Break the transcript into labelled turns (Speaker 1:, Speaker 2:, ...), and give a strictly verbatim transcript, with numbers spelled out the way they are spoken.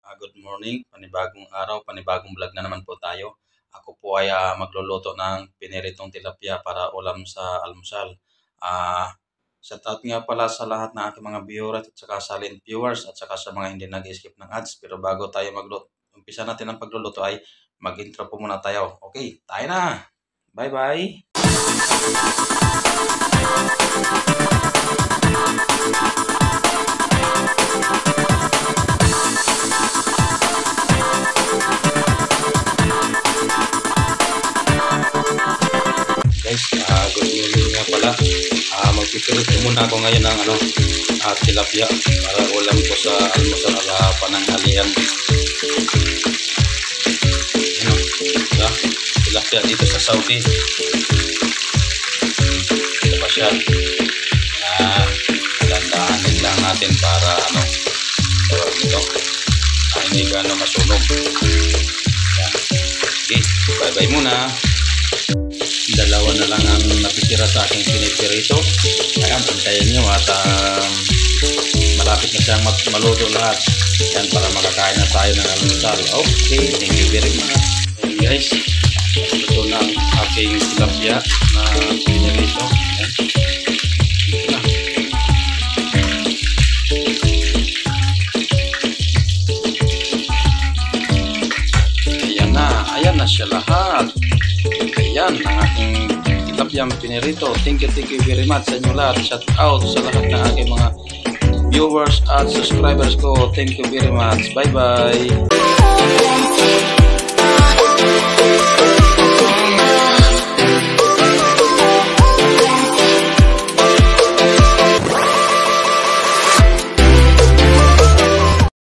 Speaker 1: Uh, good morning, panibagong araw, panibagong vlog na naman po tayo. Ako po ay uh, magluluto ng piniritong tilapia para ulam sa almusal. Uh, shout out nga pala sa lahat ng aking mga viewers at saka silent viewers at saka sa mga hindi nag-skip ng ads. Pero bago tayo magluto, umpisa natin ang pagluluto ay mag-intro po muna tayo. Okay, tayo na! Bye-bye! Guys, uh, good morning nga pala. Uh, Magpipirito muna ako ngayon ng ano, uh, tilapia para ulam ko sa almusal at uh, pananghalian. Ano, diba? Tilapia dito sa Saudi. Ito pa siya. Uh, Dandaanin lang natin para ano, tawag nito. Uh, hindi gano'ng masunog. Yan. Okay, bye-bye muna. Dalawa na lang ang natitira sa aking pinipirito. Ayan, pantayan nyo at um, malapit na siyang maluto lahat. Yan, para makakain na tayo ng almusal. Okay, thank you very much. Ayan guys, ito na ang aking tilapia na pinirito. Ayan. Ayan na, ayan na siya lahat. Ayan ang aking tilapiyang pinirito. Thank you, thank you very much sa inyo lahat. Shout out sa lahat ng aking mga viewers at subscribers ko. Thank you very much. Bye bye.